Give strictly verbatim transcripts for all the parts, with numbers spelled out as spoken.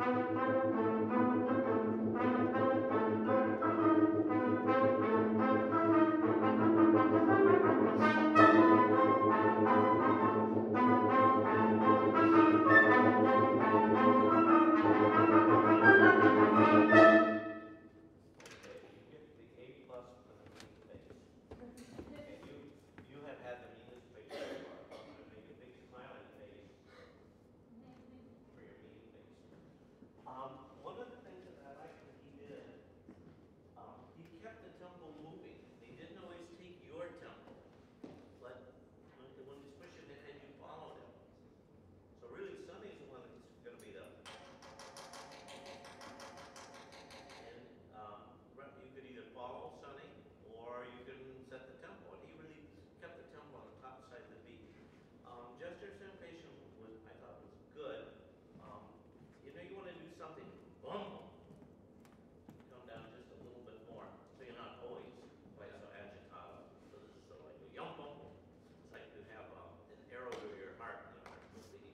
Okay, you get the A plus for the mean face. Okay, you you have had the meanest face so far. I'm gonna make a big smiling face for your mean face. Um, one of the things that I liked that he did, um, he kept the temple moving. He didn't always take your temple, but when, when he's pushing ahead, you followed him. So really, Sonny's the one that's going to be the, and um, right, you could either follow Sonny or you can set the tempo. And he really kept the tempo on the top side of the beat. Um, gesture sensation was, I thought, was good. Um, you know, you want to do something, boom, come down just a little bit more, so you're not always quite so agitato. So this is sort of like a yum boom. It's like you have uh, an arrow to your heart, and your heart will beat.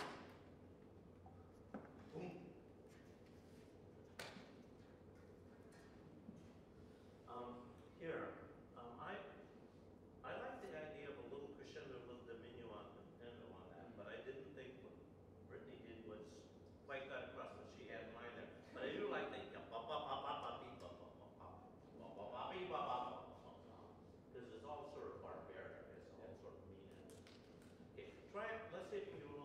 Boom. Um, here, um, I I like the idea of a little crescendo, a little diminuendo on that, but I didn't think what Brittany did was quite got across what she had in mind there. But I do like the ba ba ba ba ba beep ba ba ba ba ba ba ba beep ba ba ba ba ba, because it's all sort of barbaric, it's all sort of mean. Okay, try it. Let's see if you can do a